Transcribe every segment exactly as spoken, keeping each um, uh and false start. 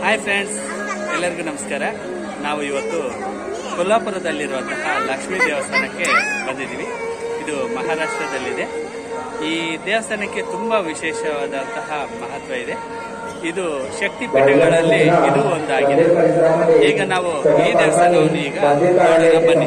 Hi friends, ಎಲ್ಲರಿಗೂ ನಮಸ್ಕಾರ. ನಾವು ಇವತ್ತು ಕೊಲ್ಲಾಪುರದಲ್ಲಿರುವಂತಹ ಲಕ್ಷ್ಮೀ ದೇವಸ್ಥಾನಕ್ಕೆ ಬಂದಿದ್ದೀವಿ. ಇದು ಮಹಾರಾಷ್ಟ್ರದಲ್ಲಿದೆ. ಈ ದೇವಸ್ಥಾನಕ್ಕೆ ತುಂಬಾ ವಿಶೇಷವಾದಂತಹ ಮಹತ್ವ ಇದೆ. ಇದು ಶಕ್ತಿ ಪೀಠಗಳಲ್ಲಿ ಇದು ಒಂದಾಗಿದೆ. ಈಗ ನಾವು ಈ ದೇವಸ್ಥಾನವನ್ನು ಈಗ ನೋಡೋಣ ಬನ್ನಿ.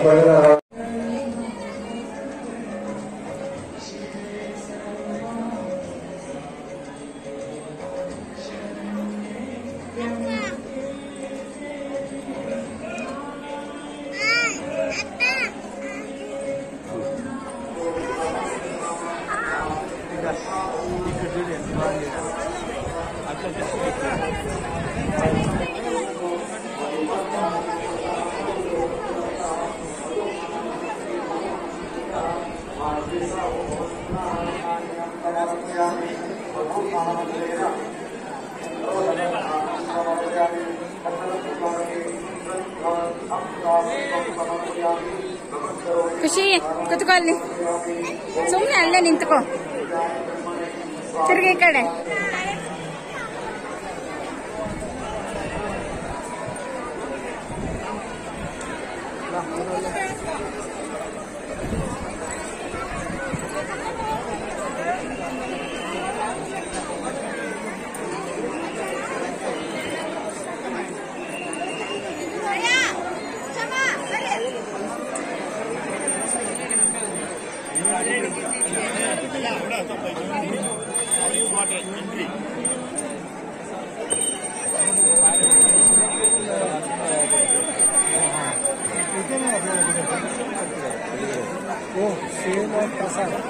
ಖುಷಿ ಕುತ್ಕೋ, ಅಲ್ಲಿ ಸುಮ್ಮನೆ ಅಲ್ಲೇ ನಿಂತ್ಕೋ, ತಿರ್ಗಿ ಈ ಕಡೆ. ओ सेव और प्रसाद